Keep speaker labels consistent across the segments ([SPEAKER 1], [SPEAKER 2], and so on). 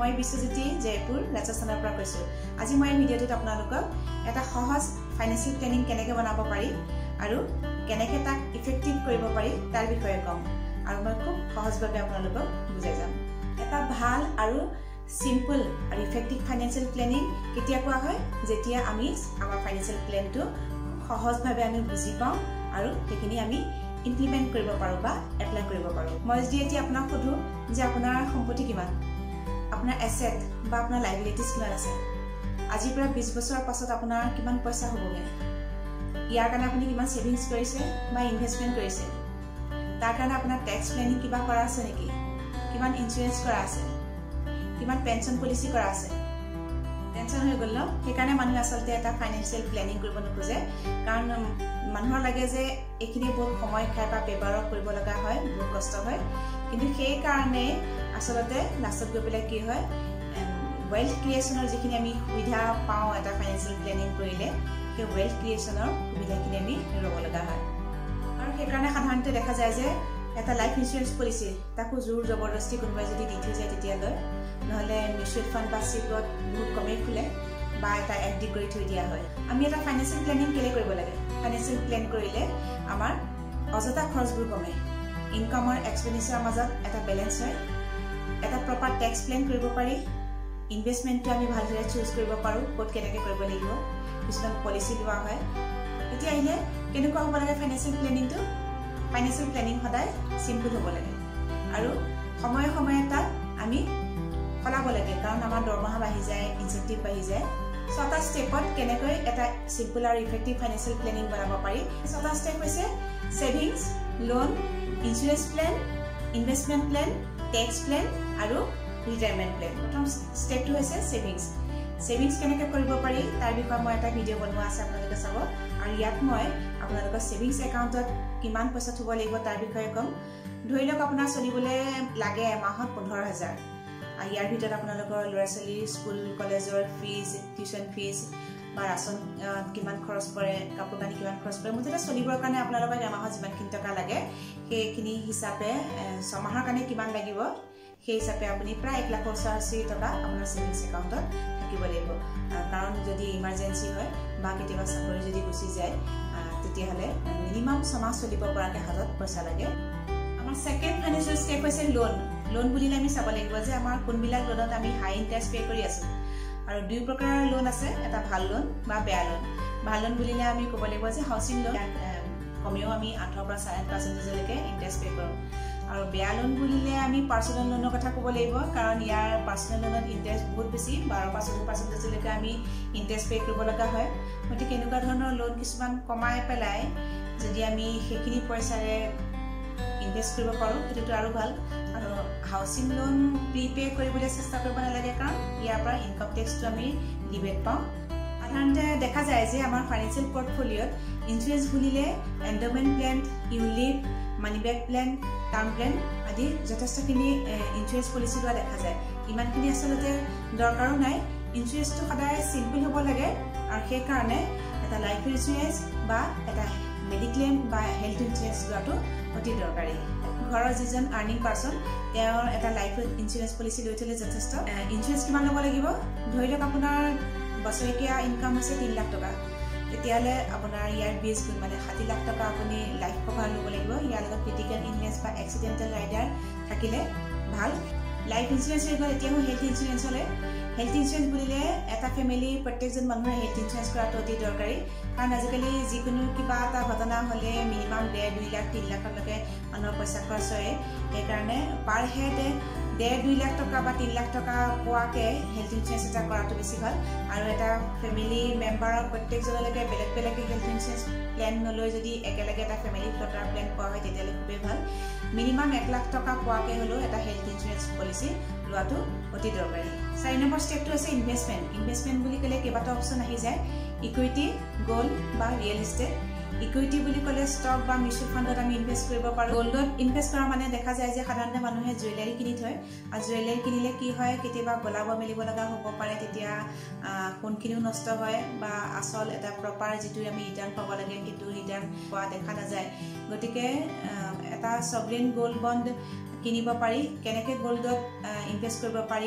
[SPEAKER 1] মই বিশ্বজ্যোতি জয়পুৰ ৰাজস্থানৰ পৰা কৈছো আজি মই ভিডিঅ'টোত আপোনালোকক এটা সহজ ফাইনেন্সিয়েল প্লেনিং কেনেকৈ বনাব পাৰি আৰু কেনেকৈ তাক ইফেক্টিভ কৰিব পাৰি তাৰ বিষয়ে কম আৰু মই খুব সহজভাৱে আপোনালোকক বুজাই যাম এটা ভাল আৰু সিম্পল আৰু ইফেক্টিভ ফাইনেন্সিয়েল প্লেনিং কেতিয়া কোৱা হয় যেতিয়া আমি আমাৰ ফাইনেন্সিয়েল প্লেনটো সহজভাৱে আমি বুজি পাওঁ আৰু সেইখিনি আমি ইমপ্লিমেন্ট কৰিব পাৰো বা এপ্লাই কৰিব পাৰো মই যদি এতিয়া আপোনাক সুধো যে আপোনাৰ সম্পত্তি কিমান আপোনাৰ এসেট বা আপোনাৰ লাইবিলিটিজ কিমান আছে আজিৰ পৰা 20 বছৰৰ পাছত আপোনাৰ কিমান পইচা হ'বগে ইয়াৰ কাৰণে আপুনি কিমান সেভিংস কৰিছে বা ইনভেষ্টমেন্ট কৰিছে তাৰ কাৰণে আপোনাৰ ট্যাক্স প্লেনিং কিবা কৰা আছে নেকি কিমান ইন্সুৰেন্স কৰা আছে কিমান পেনশন পলিসি কৰা আছে টেনশন হৈ গ'ল ন সেইকাৰণে মানুহ আসলতে এটা ফাইনেন্সিয়েল প্লেনিং কৰিব নোখোজে কাৰণ মানুহৰ লাগে যে এখিনি বহুত সময় খাই বা পেপাৰ কৰিব লগা হয় বহুত কষ্ট হয় কিন্তু সেই কাৰণে আসলতে লাষ্টত গৈ পেলাই কি হয় ওয়েলথ ক্ৰিয়েচনৰ যিখিনি আমি সুবিধা পাওঁ এটা ফাইনেন্সিয়েল প্লেনিং কৰিলে সেই ওয়েলথ ক্ৰিয়েচনৰ সুবিধাখিনি আমি ল'ব লগা হয় আৰু সেইকাৰণে সাধাৰণতে দেখা যায় যে এটা লাইফ ইন্সুৰেন্স পলিসি তাকো জোৰ জবৰদস্তি কোনোবাই যদি দি থৈ যায় তেতিয়া লয় নহলে মিউচুৱেল ফান্ড বা সিপত বহুত কমেই খুলে বা এটা এফডি কৰি থৈ দিয়া হয় আমি এটা ফাইনেন্সিয়েল প্লেনিং কেলে কৰিব লাগে ফাইনেন্সিয়েল প্লেন কৰিলে আমাৰ অযথা খৰচবোৰ কমে ইনকামৰ এক্সপেন্ডিচাৰৰ মাজত এটা বেলেন্স হয় এটা প্ৰপাৰ ট্যাক্স প্লেন কৰিব পাৰি ইনভেষ্টমেন্টটো আমি ভালদৰে চুজ কৰিব পাৰো ক'ত কেনেকৈ কৰিব লাগিব কিছুমান পলিসি লোৱা হয় এতিয়া আহিলে কেনেকুৱা হ'ব লাগে ফাইনেন্সিয়েল প্লেনিংটো ফাইনেন্সিয়েল প্লেনিং সদায় সিম্পল হ'ব লাগে আৰু সময়ে সময়ে তাক আমি ফলাব লাগে কাৰণ আমাৰ দৰমহা বাঢ়ি যায় ইনসেন্টিভ বাঢ়ি যায় ছটা স্টেপত কেনেকৈ এটা সিম্পল আৰু ইফেক্টিভ ফাইনেন্সিয়েল প্লেনিং বনাব পাৰি ছটা স্টেপ হৈছে savings loan insurance plan investment plan tax plan আৰু ৰিটায়াৰমেন্ট প্লেন প্ৰথম স্টেপটো হৈছে সেভিংস কেনেকৈ কৰিব পাৰি তাৰ বিষয়ে মই এটা ভিডিঅ' বনোৱা আছে আপোনালোকে চাব আৰু ইয়াত মই আপোনালোকৰ সেভিংস একাউণ্টত কিমান পইচা থব লাগিব তাৰ বিষয়ে কম ধৰি লওক আপোনাৰ চলিবলৈ লাগে মাহত 15000 ইয়াৰ ভিতৰত আপোনালোকৰ ল'ৰা-ছোৱালীৰ স্কুল কলেজৰ ফিজ টিউশন ফিজ বা ৰাচন কিমান খৰচ পৰে কাপোৰ কানি কিমান খৰচ পৰে মুঠতে চলিবৰ কাৰণে আপোনালোকৰ এমাহত যিমানখিনি টকা লাগে সেইখিনি হিচাপে ছমাহৰ কাৰণে কিমান লাগিব সেই হিচাপে আপুনি প্ৰায় 1,80,000 টকা আপোনাৰ সেভিংস একাউণ্টত থাকিব লাগিব কাৰণ যদি ইমাৰ্জেন্সি হয় বা কেতিয়াবা চাকৰি যদি গুচি যায় তেতিয়াহ'লে মিনিমাম 6 মাহ চলিব পৰাকে হাতত পইচা লাগে আমাৰ সেকেন্ড ফাইনেন্সিয়েল স্টেপ হৈছে লোন বুলিলে আমি চাব লাগিব যে আমাৰ কোনবিলাক লোনত আমি হাই ইন্টাৰেষ্ট পে কৰি আছো আৰু দুই প্ৰকাৰৰ লোন আছে এটা ভাল লোন বা বেয়া লোন ভাল লোন বুলিলে আমি ক'ব লাগিব যে হাউচিং লোন কমেও আমি 8 পৰা 7% লৈকে ইন্টাৰেষ্ট পে কৰোঁ আৰু বেয়া লোন বুলিলে আমি পাৰ্সোনেল লোনৰ কথা ক'ব লাগিব কাৰণ ইয়াৰ পাৰ্সোনেল লোনত ইন্টাৰেষ্ট বহুত বেছি 12% লৈকে আমি ইন্টাৰেষ্ট পে কৰিব লগা হয় গতিকে এনেকুৱা ধৰণৰ লোন কিছুমান কমাই পেলাই যদি আমি সেইখিনি পইচাৰে ইনভেষ্ট কৰিব পাৰো সেইটো আৰু ভাল আৰু হাউচিং লোন প্ৰিপে কৰিবলৈ চেষ্টা কৰিব নালাগে কাৰণ ইয়াৰ পৰা ইনকাম টেক্সটো আমি লিবেট পাওঁ সাধাৰণতে দেখা যায় যে আমাৰ ফাইনেন্সিয়েল পৰ্টফলিঅ'ত ইন্সুৰেন্স বুলিলে endowment plan ULIP money back plan term plan আদি যথেষ্টখিনি ইন্সুৰেন্স পলিসি লোৱা দেখা যায় ইমানখিনি আসলতে দৰকাৰো নাই ইন্সুৰেন্সটো সদায় সিম্পল হ'ব লাগে আৰু সেই কাৰণে এটা লাইফ ইন্সুৰেন্স বা এটা মেডিক্লেম বা হেল্থ ইন্সুৰেন্স লোৱাটো অতি দৰকাৰী ঘৰৰ যিজন আৰ্নিং পাৰ্সন তেওঁৰ এটা লাইফ ইন্সুৰেন্স পলিসি লৈ থলে যথেষ্ট ইন্সুৰেন্স কিমান ল'ব লাগিব ধৰি লওক আপোনাৰ বছৰেকীয়া ইনকাম হৈছে 3 লাখ টকা তেতিয়ালে আপোনাৰ ইয়াৰ 20 গুণ মানে 60 লাখ টকা আপুনি লাইফ কভাৰ ল'ব লাগিব ইয়াৰ লগত ক্ৰিটিকেল ইলনেছ বা এক্সিডেন্টেল ৰাইডাৰ থাকিলে ভাল লাইফ ইন্সুৰেন্স হৈ গ'ল এতিয়া হেল্থ ইন্সুৰেন্স হ'লে হেল্থ ইন্সুৰেন্স বুলিলে এটা ফেমিলি প্ৰত্যেকজন মানুহৰ হেল্থ ইন্সুৰেন্স কৰাটো অতি দৰকাৰী কাৰণ আজিকালি যিকোনো কিবা এটা ঘটনা হ'লে মিনিমাম 1.5 লাখ 3 লাখলৈকে মানুহৰ পইচা খৰচ হয় সেইকাৰণে পাৰ হেড 1.5-2 লাখ টকা বা 3 লাখ টকা পোৱাকে হেল্থ ইন্সুৰেন্স এটা কৰাটো বেছি ভাল আৰু এটা ফেমিলি মেম্বাৰৰ প্ৰত্যেকজনলৈকে বেলেগ বেলেগ হেল্থ ইন্সুৰেন্স প্লেন নলৈ যদি একেলগে এটা ফেমিলি ফ্লটাৰ প্লেন পোৱা হয় তেতিয়ালে খুবেই ভাল মিনিমাম 1 লাখ টকা পোৱাকে হলো এটা হেল্থ ইন্সুৰেন্স পলিসি লোৱাটো অতি দৰকাৰী 4 নম্বৰ স্টেপটো আছে ইনভেষ্টমেন্ট বুলি ক'লে কেইবাটা অপচন আহি যায় ইকুইটি গোল্ড বা ৰিয়েল এষ্টেট ইকুইটি বুলি ক'লে ষ্টক বা মিউচুৱেল ফাণ্ডত আমি ইনভেষ্ট কৰিব পাৰো গোল্ডত ইনভেষ্ট কৰা মানে দেখা যায় যে সাধাৰণতে মানুহে জুৱেলাৰী কিনি থয় আৰু জুৱেলাৰী কিনিলে কি হয় কেতিয়াবা গলাব মেলিব লগা হ'ব পাৰে তেতিয়া কোনখিনিও নষ্ট হয় বা আসল এটা প্ৰপাৰ যিটো আমি ৰিটাৰ্ণ পাব লাগে সেইটো ৰিটাৰ্ণ পোৱা দেখা নাযায় গতিকে এটা সভৰেন গোল্ড বন্ড কিনিব পাৰি কেনেকৈ গোল্ডত ইনভেষ্ট কৰিব পাৰি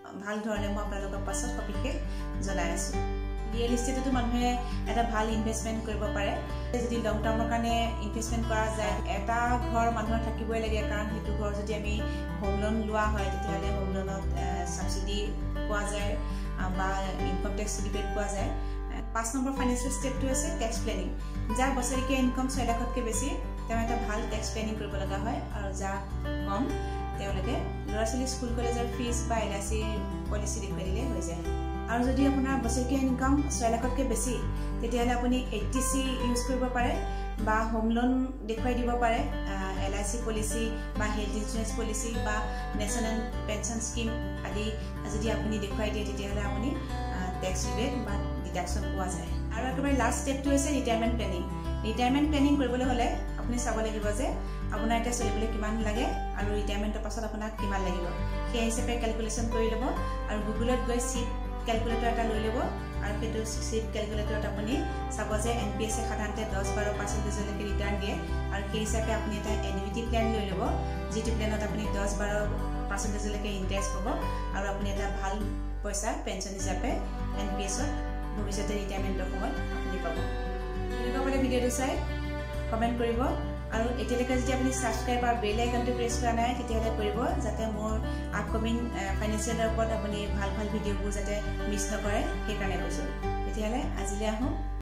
[SPEAKER 1] ভাল ধৰণে মই আপোনালোকক পাছত সবিশেষ জনাই আছো ৰিয়েল এষ্টেটতো মানুহে এটা ভাল ইনভেষ্টমেন্ট কৰিব পাৰে যদি লং টাৰ্মৰ কাৰণে ইনভেষ্টমেন্ট কৰা যায় এটা ঘৰ মানুহৰ থাকিবই লাগে কাৰণ হেতু ঘৰ যদি আমি হোম লোন লোৱা হয় তেতিয়াহলে হোম লোনত সাবসিডি পোৱা যায় বা ইনকাম টেক্স ৰিবেট পোৱা যায় 5 নম্বৰ ফাইনান্সিয়েল ষ্টেপটো আছে টেক্স প্লেনিং যাৰ বছৰিকীয়া ইনকাম 6 লাখতকৈ বেছি তেওঁ এটা ভাল টেক্স প্লেনিং কৰিব লগা হয় আৰু যাৰ কম তেওঁলোকে ল'ৰা-ছোৱালী স্কুল কলেজৰ ফিজ বা এলআইসি পলিচি দেখুৱাই দিলে হৈ যায় আৰু যদি আপোনাৰ বছৰিকীয়া ইনকাম 6 লাখতকৈ বেছি তেতিয়াহলে আপুনি 80C ইউজ কৰিব পাৰে বা হোম লোন দেখুৱাই দিব পাৰে এলআইসি পলিচি বা হেলথ ইন্সুৰেন্স পলিচি বা ন্যাশনাল পেনশন স্কিম আদি যদি আপুনি দেখুৱাই দিয়ে তেতিয়াহলে আপুনি টেক্স ৰিবেট বা ডিডাকশন পোৱা যায় আৰু একেবাৰে লাষ্ট ষ্টেপটো হৈছে ৰিটায়াৰমেন্ট প্লেনিং কৰিবলৈ হলে আপুনি চাব লাগিব যে আপোনাৰ এটা চলিবলৈ কিমান লাগে আৰু ৰিটায়াৰমেন্টৰ পাছত আপোনাক কিমান লাগিব সেই হিচাপে ক্যালকুলেশন কৰি ল'ব আৰু গুগলত গৈ চিট ক্যালকুলেটৰ এটা লৈ ল'ব আৰু সেইটো চিট ক্যালকুলেটৰত আপুনি চাব যে NPS সাধাৰণতে 10-12% লৈকে ৰিটাৰ্ণ দিয়ে আৰু সেই হিচাপে আপুনি এটা এনুইটি প্ল্যান লৈ ল'ব যিটো প্ল্যানত আপুনি 10-12% লৈকে ইন্টাৰেষ্ট পাব আৰু আপুনি এটা ভাল পইচা পেনশন হিচাপে NPS ভৱিষ্যতে ৰিটায়াৰমেন্টৰ সময়ত আপুনি পাব এনেকুৱা মানে ভিডিঅটো চাই কমেন্ট কৰিব আৰু এতিয়ালৈকে যদি আপুনি সাবস্ক্ৰাইব আৰু বেল আইকনটো প্ৰেছ কৰা নাই তেতিয়াহলে কৰিব যাতে মোৰ আপকামিং ফাইনান্সিয়েলৰ ওপৰত আপুনি ভাল ভিডিঅ'বোৰ যাতে মিছ নকৰে সেই কাৰণে কৈছো তেতিয়াহলে আজিলৈ আহো